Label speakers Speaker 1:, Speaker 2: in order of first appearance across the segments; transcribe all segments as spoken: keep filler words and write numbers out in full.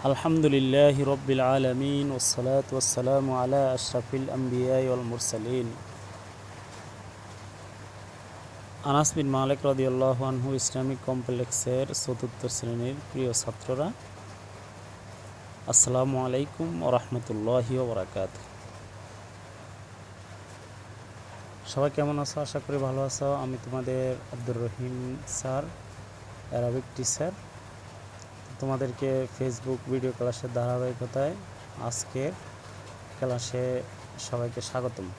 Speaker 1: আলহামদুলিল্লাহি রব্বিল আলামিন ওয়াসসালাতু ওয়াসসালামু আলা আশরাফিল আম্বিয়াই ওয়াল মুরসালিন। আনাস বিন মালিক রাদিয়াল্লাহু আনহু ইসলামিক কমপ্লেক্সের চতুর্থ শ্রেণীর প্রিয় ছাত্ররা, আসসালামু আলাইকুম ওয়া রাহমাতুল্লাহি ওয়া বারাকাতুহু। সবাই কেমন আছো? আশা করি ভালো আছো। আমি তোমাদের Abdur Rahim sir, Arabic teacher. তোমাদেরকে ফেসবুক ভিডিও ক্লাসের ধারাবাহিকতায় আজকের ক্লাসে সবাইকে স্বাগতম।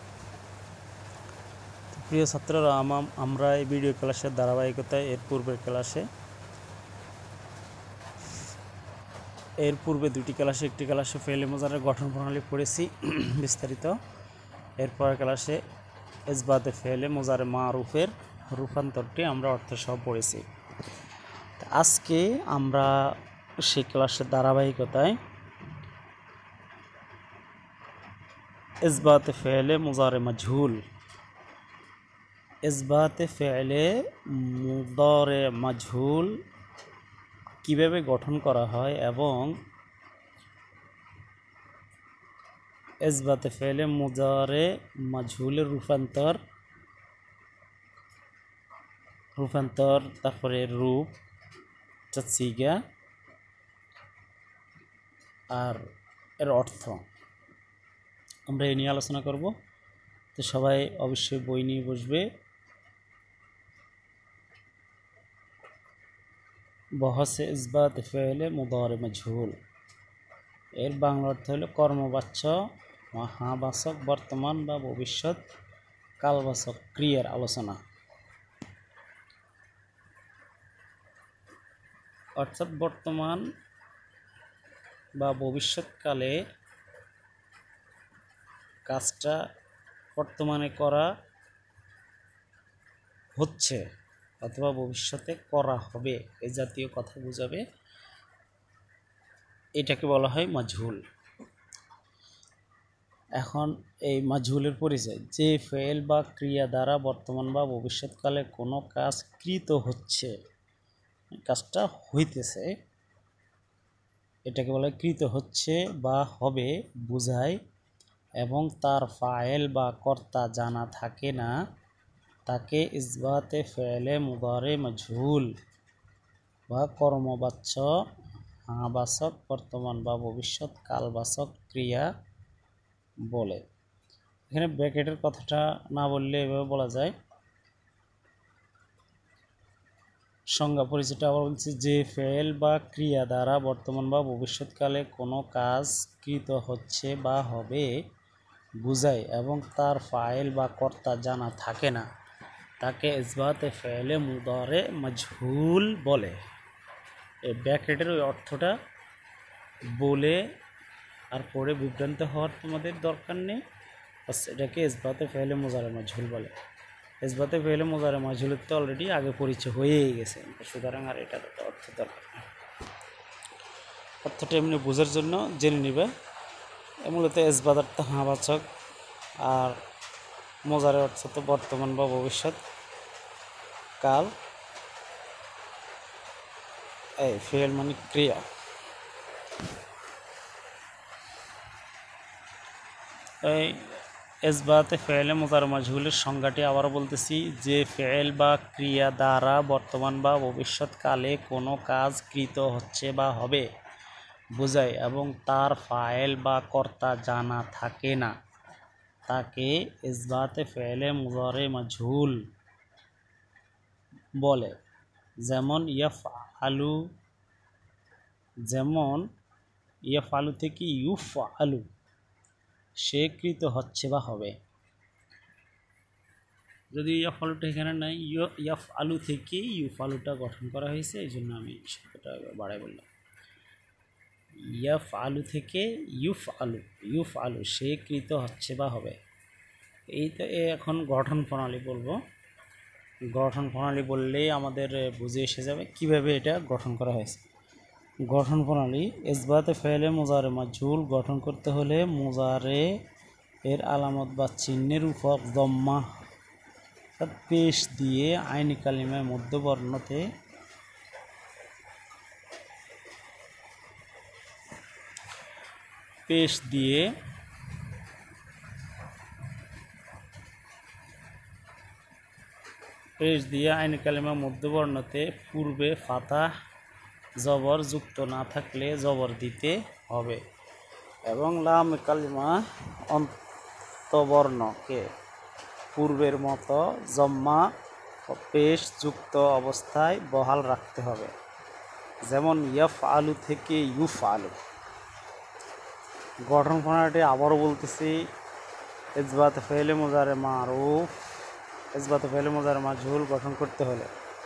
Speaker 1: প্রিয় ছাত্ররা, আমরা এই ভিডিও ক্লাসের ধারাবাহিকতায় এর পূর্বের ক্লাসে এর পূর্বে দুটি ক্লাসে একটি ক্লাসে ফেলে মোজারের গঠন প্রণালী পড়েছি বিস্তারিত। এরপর ক্লাসে ইসবাতে ফেলে মোজারে মারুফের রূপান্তরটি আমরা অর্থসহ পড়েছি। আজকে আমরা সেই ক্লাসের ধারাবাহিকতায় ইসবাতে ফেলে মুজারে মাজহুল ইসবাতে ফেলে মুজারে মাজহুল কিভাবে গঠন করা হয় এবং ইসবাতে ফেলে মুজারে মাজহুলের রূপান্তর রূপান্তর তারপরে রূপ সিগা আর এর অর্থ আমরা এই নিয়ে আলোচনা করব। তো সবাই অবশ্যই বই নিয়ে বসবে। বহসে ইসবাত ফেলে মুদারে মাজহুল এর বাংলা অর্থ হলো কর্মবাচ্য মহাবাচক বর্তমান বা ভবিষ্যৎ কালবাচক ক্রিয়ার আলোচনা। অর্থাৎ বর্তমান বা ভবিষ্যৎকালে কাজটা বর্তমানে করা হচ্ছে অথবা ভবিষ্যতে করা হবে, এই জাতীয় কথা বোঝাবে। এটাকে বলা হয় মাজহুল। এখন এই মাজহুলের পরিচয়, যে ফেল বা ক্রিয়া দ্বারা বর্তমান বা ভবিষ্যৎকালে কোনো কাজ কৃত হচ্ছে, কাজটা হইতেছে, এটাকে বলা হয় কৃত হচ্ছে বা হবে বোঝায় এবং তার ফাইল বা কর্তা জানা থাকে না, তাকে ইসবাতে ফেলে মুদারে মাজহুল বা কর্মবাচ্য হাবাচক বর্তমান বা ভবিষ্যৎ কালবাচক ক্রিয়া বলে। এখানে ব্র্যাকেটের কথাটা না বললে এভাবে বলা যায়। সংজ্ঞা পরিচয়টা আবার বলছি, যে ফেল বা ক্রিয়া দ্বারা বর্তমান বা ভবিষ্যৎকালে কোনো কাজ কৃত হচ্ছে বা হবে বুঝায় এবং তার ফাইল বা কর্তা জানা থাকে না, তাকে ইসবাতে ফেলে মুদারে মাজহুল বলে। এই ব্র্যাকেটের ওই অর্থটা বলে আর পরে বিভ্রান্ত হওয়ার তোমাদের দরকার নেই। এটাকে ইসবাতে ফেলে মুদারে মাজহুল বলে। ইসবাতে ফেলে মুদারে মাজহুলের তো অলরেডি আগে পরিচয় হয়েই গেছে, সুতরাং আর এটার অর্থ দরকার নেই। অর্থটা এমনি বোঝার জন্য জেনে নিবে। মূলত ইসবাত অর্থ হাবাচক আর মুজারে অর্থ তো বর্তমান বা ভবিষ্যৎ কাল, এই ফেল মানে ক্রিয়া। এই ইসবাতে ফেলে মুজারে মাজহুলের সংজ্ঞাটি আবারও বলতেছি, যে ফেল বা ক্রিয়া দ্বারা বর্তমান বা ভবিষ্যৎকালে কোনো কাজ কৃত হচ্ছে বা হবে বোঝায় এবং তার ফাইল বা কর্তা জানা থাকে না, তাকে ইসবাতে ফেলে মুজারে মাজহুল বলে। যেমন ইয়াফআলু, যেমন ইয়াফআলু থেকে ইউফআলু, সে কৃত হচ্ছে বা হবে। যদি ইয়াফআলুটা এখানে নাই, ইয়াফআলু থেকে ইউফআলুটা গঠন করা হয়েছে, এই জন্য আমি সেটা বাড়াই বললাম। ইয়াফআলু থেকে ইউফআলু, ইউফআলু সে কৃত হচ্ছে বা হবে। এই তো এখন গঠন প্রণালী বলবো। গঠন প্রণালী বললেই আমাদের বুঝে এসে যাবে কিভাবে এটা গঠন করা হয়েছে। গঠন প্রণালী, ইসবাতে ফেলে মুজারে মাজহুল গঠন করতে হলে মুজারে এর আলামত বা চিহ্নের উপর দম্মা পেশ দিয়ে আইনি কালিমায় মধ্যবর্ণতে পেশ দিয়ে পেশ দিয়ে আইনে কালিমা মধ্যবর্ণতে পূর্বে ফাতাহ জবর যুক্ত না থাকলে জবর দিতে হবে এবং লাম কালিমা অন্তবর্ণকে পূর্বের মতো জম্মা ও পেশ যুক্ত অবস্থায় বহাল রাখতে হবে। যেমন ইয়াফ আলু থেকে ইউফ আলু। গঠন প্রণালীটি আবারও বলতেছি, ইসবাত ফেলে মুজারে মারুফ ইসবাত ফেলে মুজারে মাজহুল গঠন করতে হলে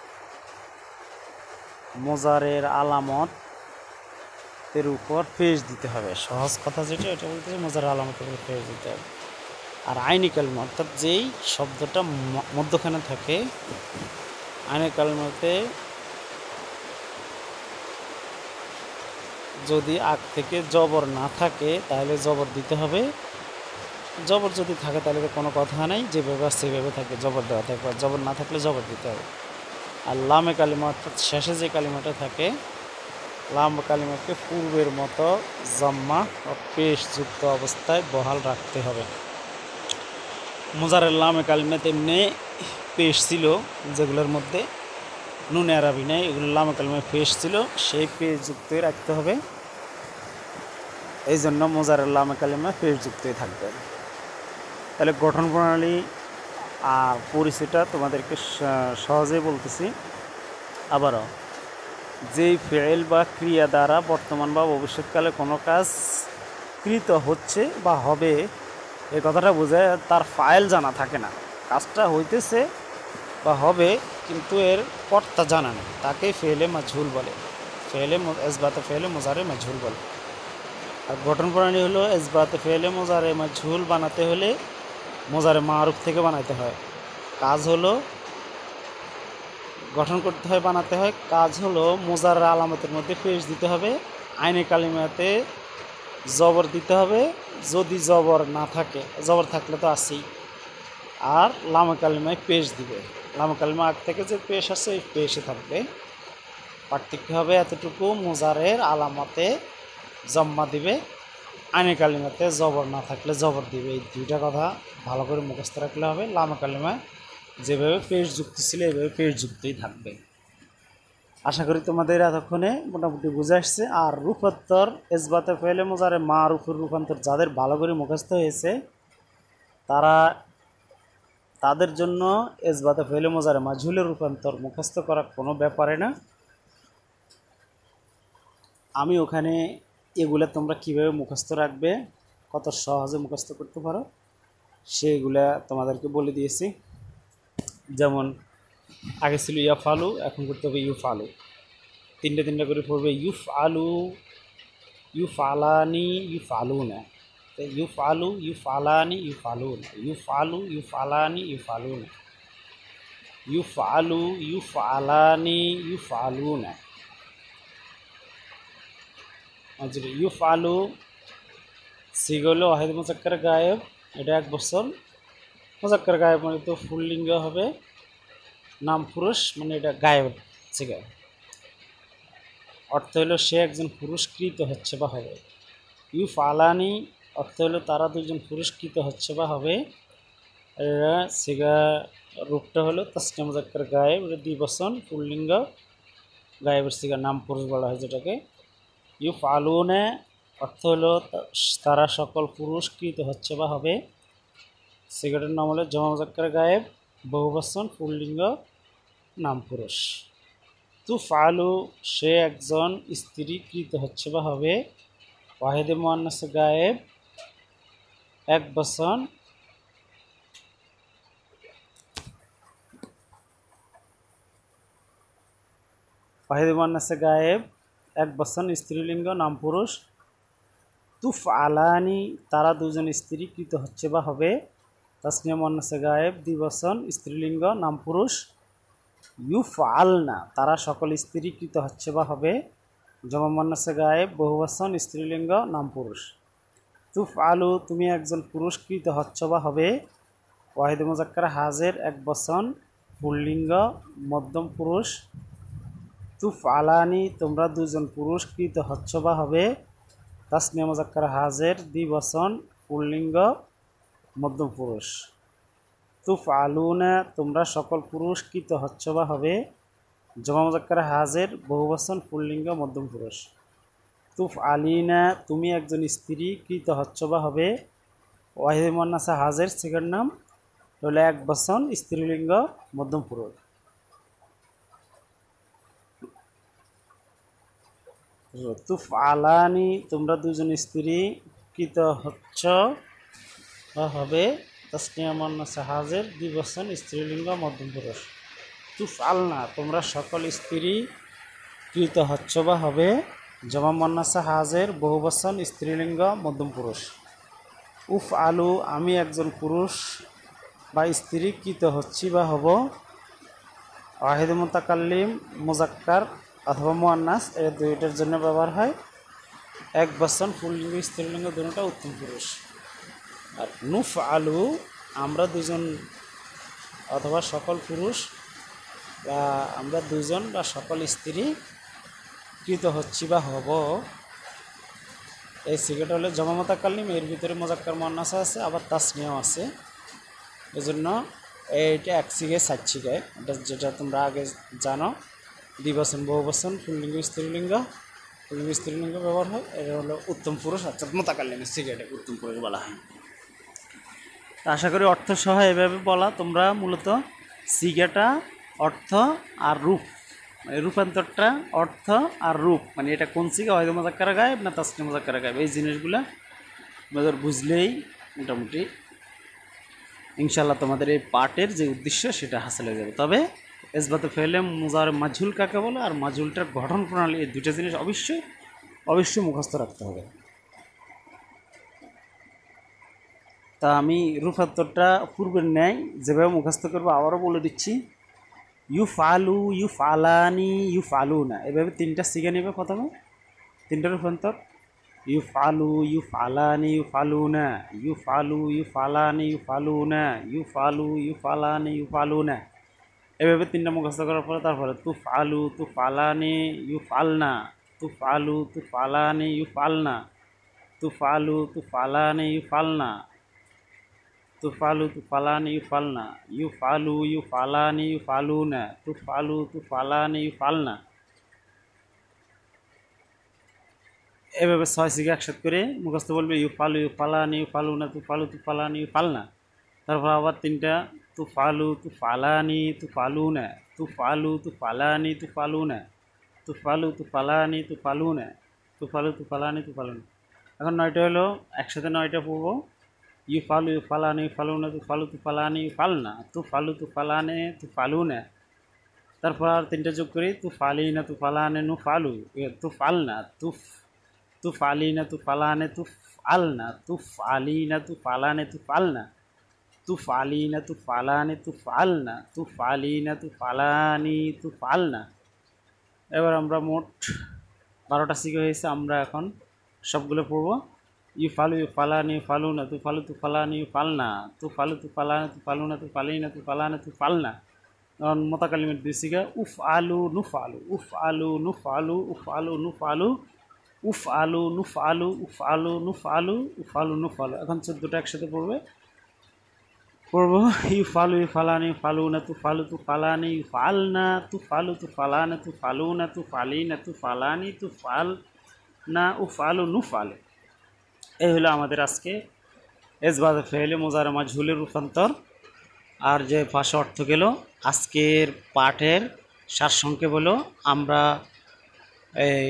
Speaker 1: মুজারের আলামত এর উপর পেশ দিতে হবে। সহজ কথা যেটা এটা বলতেছে মুজারের আলামতের উপর পেশ দিতে হবে। আর আইনি কালিমা অর্থাৎ যেই শব্দটা মধ্যখানে থাকে আইনি কালিমাতে যদি আগ থেকে জবর না থাকে তাহলে জবর দিতে হবে। জবর যদি থাকে তাহলে তো কোনো কথা নেই, যেভাবে সেভাবে থাকে জবর দেওয়া থাকবে। আর জবর না থাকলে জবর দিতে হবে। আর লামে কালিমা অর্থাৎ শেষে যে কালিমাটা থাকে লাম কালিমাকে পূর্বের মতো জাম্মা ও পেশ যুক্ত অবস্থায় বহাল রাখতে হবে। মুজারের লামে কালিমা তেমনি পেশ ছিল, যেগুলোর মধ্যে নুনে আরবি নেই, এগুলো লামে কালিমায় পেশ ছিল, সেই পেশ যুক্তই রাখতে হবে। এই জন্য মুজারের লামে কালিমা পেশ যুক্তই থাকবে। তাহলে গঠন প্রণালী আর পরিচয়টা তোমাদেরকে সহজেই বলতেছি। আবারও, যেই ফেল বা ক্রিয়া দ্বারা বর্তমান বা ভবিষ্যৎকালে কোনো কাজ কৃত হচ্ছে বা হবে এই কথাটা বোঝায় তার ফাইল জানা থাকে না, কাজটা হইতেছে বা হবে কিন্তু এর কর্তা জানা নেই, তাকে ফেলে মাজহুল বলে। ফেলে ইসবাতে ফেলে মুজারে মাজহুল বলে। আর গঠন প্রণালী হলো ইসবাতে ফেলে মুজারে মাজহুল বানাতে হলে মুজারে মারুফ থেকে বানাতে হয়। কাজ হলো গঠন করতে হয়, বানাতে হয়। কাজ হলো মুজারের আলামতের মধ্যে পেশ দিতে হবে, আইনে কালিমাতে জবর দিতে হবে যদি জবর না থাকে, জবর থাকলে তো আছেই। আর লামে কালিমায় পেশ দিবে, লামে কালিমা আগ থেকে যে পেশ আছে এই পেশে থাকবে। পার্থক্য হবে এতটুকু, মুজারের আলামতে জম্মা দিবে, আইনে কালিমাতে জবর না থাকলে জবর দিবে। এই দুইটা কথা ভালো করে মুখস্থ রাখলে হবে। লামে কালিমায় যেভাবে পেশ যুক্ত ছিল এইভাবে পেশ যুক্তই থাকবে। আশা করি তোমাদের এতক্ষণে মোটামুটি বুঝে আসছে। আর রূপান্তর ইসবাতে ফেলে মুজারে মা রূপের রূপান্তর যাদের ভালো করে মুখস্থ হয়েছে তারা তাদের জন্য ইসবাতে ফেলে মুজারে মাজহুলের রূপান্তর মুখস্থ করা কোনো ব্যাপারে না। আমি ওখানে এগুলা তোমরা কিভাবে মুখস্থ রাখবে, কত সহজে মুখস্থ করতে পারো সেগুলা তোমাদেরকে বলে দিয়েছি। যেমন আগে ছিল ইয়াফ আলু, এখন করতে হবে ইউফ আলু। তিনটে তিনটে করে পড়বে। ইউফ আলু, ইউফ আলানি, ইউফ আলু না, ইউফ আলু, ইউফ আলানি, ইউফ আলু না, ইউফ আলু, ইউফ আলানি, ইউফ আলু না, ইউফ আলু, ইউফ আলানি, ইউফ আলু না। ইউফ আলু সিগল ওয়াহিদ মুজাক্কার গায়েব, এটা এক বছর। মুজাক্কার গায়েব মানে তো ফুল্লিঙ্গ হবে, নাম পুরুষ মানে এটা গায়েব সিগা, অর্থ হলো সে একজন পুরস্কৃত হচ্ছে বা হবে। ইউফ আলানি অর্থ হলো তারা দুজন পুরস্কৃত হচ্ছে বা হবে। এরা সিগা রূপটা হলো তাসনিয়া মুজাক্কার গায়েব, এটা দ্বিবচন পুল্লিঙ্গ, গায়েবের সিগা নাম পুরুষ বলা হয় যেটাকে। ইউফ আলুনে অর্থ হলো তারা সকল পুরস্কৃত হচ্ছে বা হবে। সিগাটার নাম হলো জমা মুজাক্কার গায়েব, বহুবচন পুল্লিঙ্গ, নাম পুরুষ। তুফ আলু সে একজন স্ত্রীকৃত হচ্ছে বা হবে। ওয়াহিদে মুআন্নাসে গায়েব এক বচন, ওয়াহিদে মুআন্নাসে গায়েব এক বচন স্ত্রীলিঙ্গ নাম পুরুষ। তুফ আলানি তারা দুজন স্ত্রীকৃত হচ্ছে বা হবে। তাসনিয়া মুআন্নাসে গায়েব দ্বিবচন স্ত্রীলিঙ্গ নাম পুরুষ। ইউফ আলনা তারা সকল স্ত্রীকৃত হচ্ছে বা হবে। জমা মুআন্নাসে গায়েব বহুবচন স্ত্রীলিঙ্গ নাম পুরুষ। তুফ আলু তুমি একজন পুরস্কৃত হচ্ছ বা হবে। ওয়াহিদে মুজাক্কার হাজের এক বচন পুল্লিঙ্গ মধ্যম পুরুষ। তুফ আলানি তোমরা দুজন পুরস্কৃত হচ্ছ বা হবে। তাসনিয়া মুজাক্কার হাজের দ্বিবচন পুল্লিঙ্গ মধ্যম পুরুষ। তুফআলুনা তোমরা সকল পুরুষ কৃত হচ্ছ বা হবে জমা মুজাক্কার হাজের বহুবচন পুল্লিঙ্গ মধ্যম পুরুষ। তুফআলিনা তুমি একজন স্ত্রী কৃত হচ্ছ বা হবে ওয়াহিদে মুয়ান্নাসা হাজের সেকেন্ড নাম হলো এক বচন স্ত্রীলিঙ্গ মধ্যম পুরুষ। তুফআলানি তোমরা দুজন স্ত্রী কৃত হচ্ছ বা হবে তাসনিয়া মুয়ান্নাসা হাজের দ্বিবচন স্ত্রীলিঙ্গ মধ্যম পুরুষ। তুফআলনা তোমরা সকল স্ত্রী কৃত হচ্ছ বা হবে জমা মুয়ান্নাসা হাজের বহুবচন স্ত্রীলিঙ্গ মধ্যম পুরুষ। উফ আলু আমি একজন পুরুষ বা স্ত্রী কৃত হচ্ছি বা হব ওয়াহিদ মুতাকাল্লিম মুজাক্কার অথবা মুয়ান্নাস এর দুইটার জন্য ব্যবহার হয় এক বচন পুল্লিঙ্গ স্ত্রীলিঙ্গ দুটোটা উত্তম পুরুষ। আর নুফ আলু আমরা দুজন অথবা সকল পুরুষ বা আমরা দুজন বা সকল স্ত্রী কৃত হচ্ছি বা হব এই সিগাটা হলে জমা মুতাকাল্লিম এর ভিতরে মুজাক্কার মুয়ান্নাস আছে আবার তাসনিয়াও আছে এজন্য এইটা এক সিগায় সাত সিগায় এটা যেটা তোমরা আগে জানো দ্বিবচন বহুবচন পুল্লিঙ্গ স্ত্রীলিঙ্গ পুল্লিঙ্গ স্ত্রীলিঙ্গ ব্যবহার হয় এটা হলো উত্তম পুরুষ অর্থাৎ মুতাকাল্লিমের সিগাটা উত্তম পুরুষ বলা হয়। আশা করি অর্থ সহ এভাবে বলা তোমরা মূলত সিগাটা অর্থ আর রূপ মানে রূপান্তরটা অর্থ আর রূপ মানে এটা কোন সিগা ওয়াহিদ মুজাক্কার গায়েব না তাসনিয়া মুজাক্কার গায়েব এই জিনিসগুলো তোমাদের বুঝলেই মোটামুটি ইনশাআল্লাহ তোমাদের এই পাঠের যে উদ্দেশ্য সেটা হাসিল হয়ে যাবে। তবে ইসবাতে ফেলে মুজার মাজহুল কাকে বলে আর মাজহুলটার গঠন প্রণালী এই দুটো জিনিস অবশ্যই অবশ্যই মুখস্থ রাখতে হবে। তা আমি রূপান্তরটা পূর্বের ন্যায় যেভাবে মুখস্থ করবো আবারও বলে দিচ্ছি ইউফ আলু ইউফ আলানি ইউফ আলু না এভাবে তিনটা সিগা নেবে প্রথমে তিনটা রূপান্তর ইউফ আলু ইউফ আলানি ইউফ আলু না ইউফ আলু ইউফ আলানি ইউফ আলু না ইউফ আলু ইউফ আলানি ইউফ আলু না এভাবে তিনটা মুখস্থ করার পরে তারপরে তুফ আলু তুফ আলানি ইউফ আলনা তুফ আলু তুফ আলানি ইউফ আলনা তুফ আলু তুফ আলানি ইউফ আলনা তুফালু তুফালানি ইউফালনা ইউফালু ইউফালানি ইউফালুনা তুফালু তুফালানি ইউফালনা এভাবে ছয় সিগা একসাথে করে মুখস্থ বলবে ইউফালু ইউফালানি ইউফালুনা তুফালু তুফালানি ইউফালনা তারপর আবার তিনটা তুফালু তুফালানি তুফালুনা তুফালু তুফালানি তুফালুনা তুফালু তুফালানি তুফালুনা তুফালু তুফালানি তুফালুনা এখন নয়টা হলো একসাথে নয়টা পড়বো ইউফালু ইউফালানি ইউফালুনা তুফালু তুফালানি ইউফালনা তুফালু তুফালানে তুফালুনা তারপর আর তিনটা যোগ করি তুফালিনা তুফালানে নুফালু তুফালনা তুফ তুফালিনা তুফালানে তুফালনা তুফালিনা তুফালানে তুফালনা তুফালিনা তুফালানে তুফালনা তুফালিনা তুফালানি তুফালনা। এবার আমরা মোট বারোটা শিখে হয়েছে আমরা এখন সবগুলো পড়বো ইউফালু ইউফালানি ইউফালুনা তুফালু তুফালানি ইউফালনা তুফালু তুফালানি তুফালুনা তুফালিনা তুফালানা তুফালনা এখন মুতাকাল্লিমের দুই সিগা উফ আলু নুফ আলু উফ আলু নুফ আলু উফ আলু নুফ আলু উফ আলু নুফ আলু উফ আলু নুফ আলু উফ আলু নুফ আলু এখন চোদ্দোটা একসাথে পড়বে পড়বো ইউফালু ইউফালানি ইউফালুনা তুফালু তুফালানি ইউফালনা তুফালু তুফালানা তুফালুনা তুফালিনা তুফালানি তুফালনা উফ আলু নুফ আলু। এই হলো আমাদের আজকে ইসবাত ফেলে মুজারে মাজহুলের রূপান্তর আর যে ভাষা অর্থ গেল আজকের পাঠের সারসংক্ষেপ হলো আমরা এই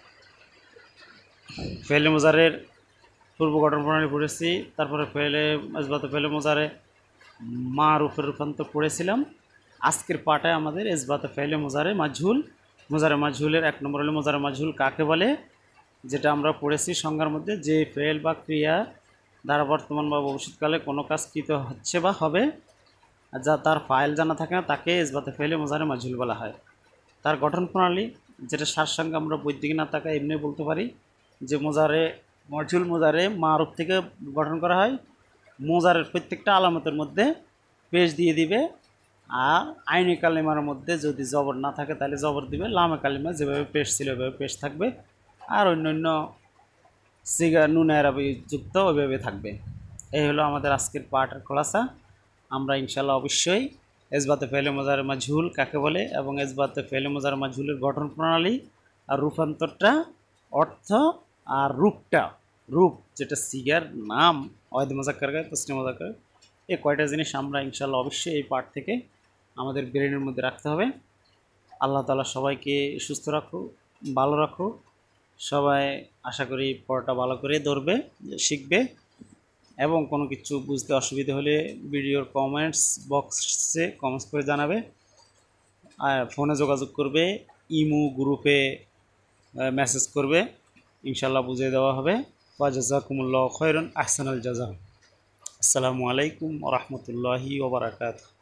Speaker 1: ফেলে মুজারের পূর্ব গঠন প্রণালী পড়েছি তারপরে ফেলে ইসবাত ফেলে মুজারে মারুফের রূপান্তর পড়েছিলাম। আজকের পাঠে আমাদের ইসবাত ফেলে মুজারে মাজহুল মুজারে মাজহুলের এক নম্বর হলো মুজারে মাজহুল কাকে বলে যেটা আমরা পড়েছি সংজ্ঞার মধ্যে যে ফেল বা ক্রিয়া দ্বারা বর্তমান বা ভবিষ্যৎকালে কোনো কাজ কৃত হচ্ছে বা হবে যা তার ফাইল জানা থাকে না তাকে ইসবাতে ফেলে মুজারে মাজহুল বলা হয়। তার গঠন প্রণালী যেটা সারসংখ্যা আমরা বৈদিক না থাকা এমনি বলতে পারি যে মুজারে মাজহুল মুজারে মারুফ থেকে গঠন করা হয় মুজারের প্রত্যেকটা আলামতের মধ্যে পেশ দিয়ে দিবে আর আইনি কালিমার মধ্যে যদি জবর না থাকে তাহলে জবর দিবে লামে কালিমা যেভাবে পেশ ছিল ওইভাবে পেশ থাকবে আর অন্য অন্য সিগার নুনের যুক্ত ওইভাবে থাকবে। এই হলো আমাদের আজকের পাঠের খোলাসা। আমরা ইনশাল্লাহ অবশ্যই এসবাতে ফেলে মজার মাঝুল কাকে বলে এবং এসবাতে ফেলে মজার মাঝুলের গঠন প্রণালী আর রূপান্তরটা, অর্থ আর রূপটা, রূপ যেটা সিগার নাম অয়দ মোজাক্কার তসনি মোজাক্কার, এই কয়টা জিনিস আমরা ইনশাল্লাহ অবশ্যই এই পাঠ থেকে আমাদের ব্রেনের মধ্যে রাখতে হবে। আল্লাহ তাআলা সবাইকে সুস্থ রাখুক, ভালো রাখুক। সবাই আশা করি পড়াটা ভালো করে ধরবে, শিখবে এবং কোনো কিছু বুঝতে অসুবিধা হলে ভিডিওর কমেন্টস বক্সে কমেন্টস করে জানাবে, আর ফোনে যোগাযোগ করবে, ইমো গ্রুপে মেসেজ করবে, ইনশাল্লাহ বুঝিয়ে দেওয়া হবে। ওয়া জাযাকুমুল্লাহু খায়রান আহসানাল জাযা। আসসালামু আলাইকুম ওয়া রাহমাতুল্লাহি ওয়া বারাকাতুহু।